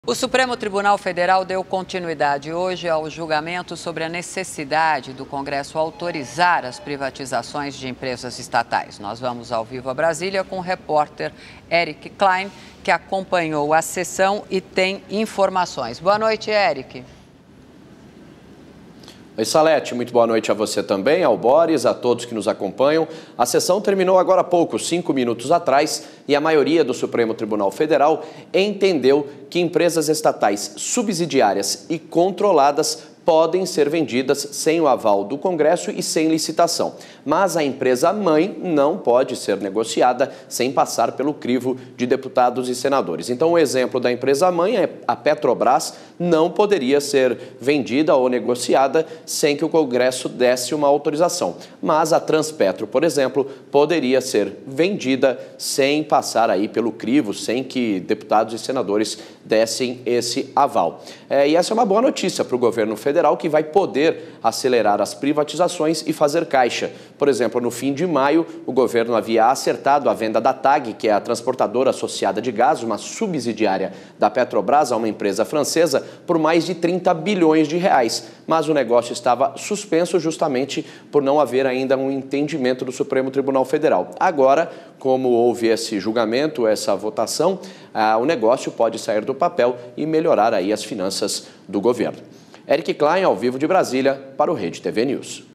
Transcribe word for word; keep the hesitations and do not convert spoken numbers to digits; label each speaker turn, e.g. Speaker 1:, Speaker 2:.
Speaker 1: O Supremo Tribunal Federal deu continuidade hoje ao julgamento sobre a necessidade do Congresso autorizar as privatizações de empresas estatais. Nós vamos ao vivo a Brasília com o repórter Eric Klein, que acompanhou a sessão e tem informações. Boa noite, Eric.
Speaker 2: Oi, Salete, muito boa noite a você também, ao Boris, a todos que nos acompanham. A sessão terminou agora há pouco, cinco minutos atrás, e a maioria do Supremo Tribunal Federal entendeu que empresas estatais subsidiárias e controladas podem ser vendidas sem o aval do Congresso e sem licitação. Mas a empresa-mãe não pode ser negociada sem passar pelo crivo de deputados e senadores. Então, o exemplo da empresa-mãe é a Petrobras não poderia ser vendida ou negociada sem que o Congresso desse uma autorização. Mas a Transpetro, por exemplo, poderia ser vendida sem passar aí pelo crivo, sem que deputados e senadores dessem esse aval. É, e essa é uma boa notícia para o governo federal. Federal que vai poder acelerar as privatizações e fazer caixa. Por exemplo, no fim de maio, o governo havia acertado a venda da TAG, que é a transportadora associada de gás, uma subsidiária da Petrobras, a uma empresa francesa, por mais de trinta bilhões de reais. Mas o negócio estava suspenso justamente por não haver ainda um entendimento do Supremo Tribunal Federal. Agora, como houve esse julgamento, essa votação, ah, o negócio pode sair do papel e melhorar aí as finanças do governo. Eric Klein, ao vivo de Brasília, para o Rede T V News.